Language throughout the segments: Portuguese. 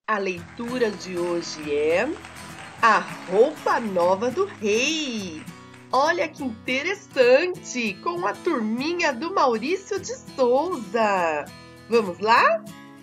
A leitura de hoje é A Roupa Nova do Rei. Olha que interessante, com a turminha do Maurício de Souza. Vamos lá?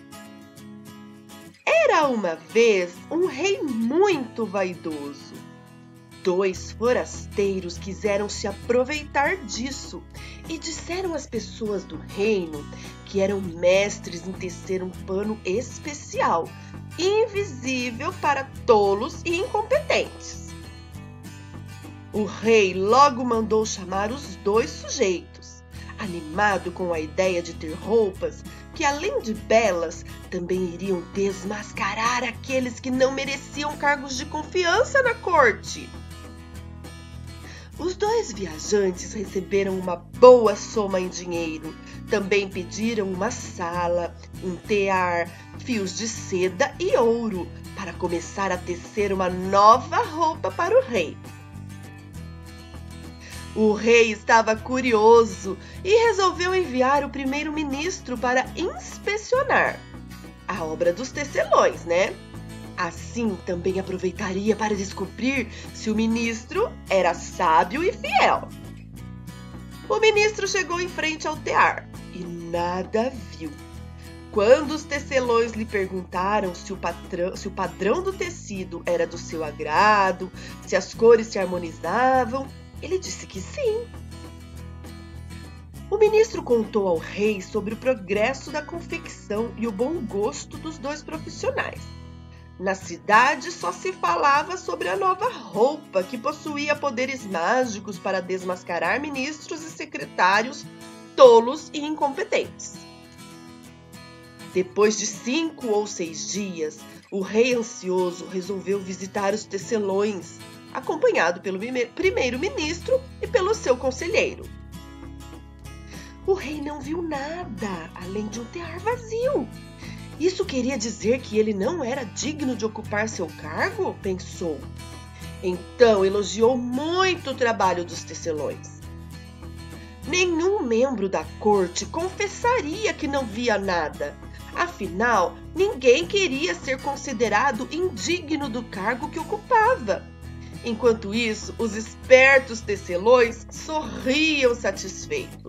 Era uma vez um rei muito vaidoso. 2 forasteiros quiseram se aproveitar disso e disseram às pessoas do reino que eram mestres em tecer um pano especial, invisível para tolos e incompetentes. O rei logo mandou chamar os 2 sujeitos, animado com a ideia de ter roupas que, além de belas, também iriam desmascarar aqueles que não mereciam cargos de confiança na corte. Os 2 viajantes receberam uma boa soma em dinheiro. Também pediram uma sala, um tear, fios de seda e ouro para começar a tecer uma nova roupa para o rei. O rei estava curioso e resolveu enviar o primeiro-ministro para inspecionar a obra dos tecelões, né? Assim, também aproveitaria para descobrir se o ministro era sábio e fiel. O ministro chegou em frente ao tear e nada viu. Quando os tecelões lhe perguntaram se o padrão do tecido era do seu agrado, se as cores se harmonizavam, ele disse que sim. O ministro contou ao rei sobre o progresso da confecção e o bom gosto dos 2 profissionais. Na cidade só se falava sobre a nova roupa, que possuía poderes mágicos para desmascarar ministros e secretários tolos e incompetentes. Depois de 5 ou 6 dias, o rei ansioso resolveu visitar os tecelões, acompanhado pelo primeiro-ministro e pelo seu conselheiro. O rei não viu nada, além de um tear vazio. Isso queria dizer que ele não era digno de ocupar seu cargo? Pensou. Então elogiou muito o trabalho dos tecelões. Nenhum membro da corte confessaria que não via nada. Afinal, ninguém queria ser considerado indigno do cargo que ocupava. Enquanto isso, os espertos tecelões sorriam satisfeitos.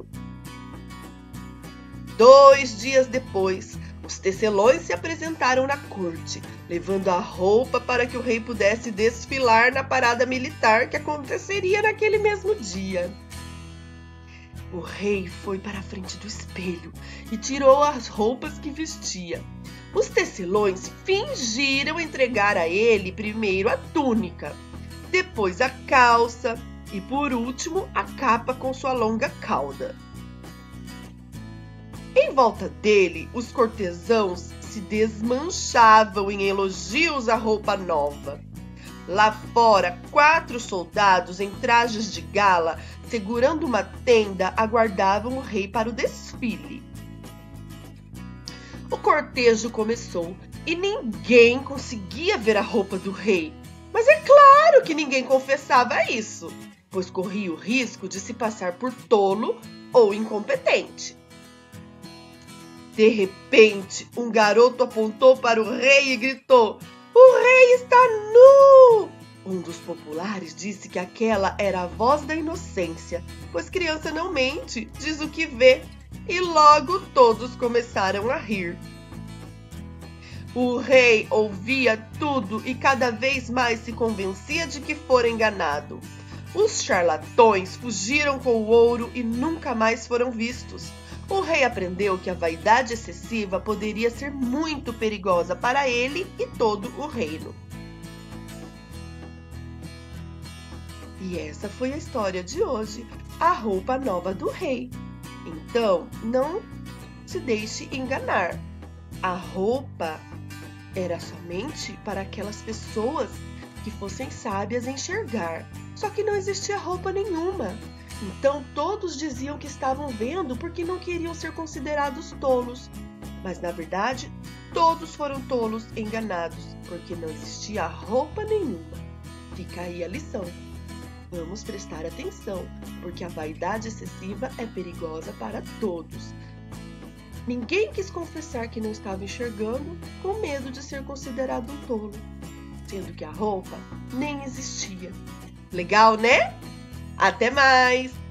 2 dias depois, os tecelões se apresentaram na corte, levando a roupa para que o rei pudesse desfilar na parada militar que aconteceria naquele mesmo dia. O rei foi para a frente do espelho e tirou as roupas que vestia. Os tecelões fingiram entregar a ele primeiro a túnica, depois a calça e, por último, a capa com sua longa cauda. Em volta dele, os cortesãos se desmanchavam em elogios à roupa nova. Lá fora, 4 soldados em trajes de gala, segurando uma tenda, aguardavam o rei para o desfile. O cortejo começou e ninguém conseguia ver a roupa do rei. Mas é claro que ninguém confessava isso, pois corria o risco de se passar por tolo ou incompetente. De repente, um garoto apontou para o rei e gritou: "O rei está nu!" Um dos populares disse que aquela era a voz da inocência, pois criança não mente, diz o que vê, e logo todos começaram a rir. O rei ouvia tudo e cada vez mais se convencia de que fora enganado. Os charlatões fugiram com o ouro e nunca mais foram vistos. O rei aprendeu que a vaidade excessiva poderia ser muito perigosa para ele e todo o reino. E essa foi a história de hoje, a roupa nova do rei. Então, não se deixe enganar. A roupa era somente para aquelas pessoas que fossem sábias em enxergar. Só que não existia roupa nenhuma. Então todos diziam que estavam vendo porque não queriam ser considerados tolos. Mas na verdade, todos foram tolos enganados, porque não existia roupa nenhuma. Fica aí a lição. Vamos prestar atenção, porque a vaidade excessiva é perigosa para todos. Ninguém quis confessar que não estava enxergando, com medo de ser considerado um tolo, sendo que a roupa nem existia. Legal, né? Até mais!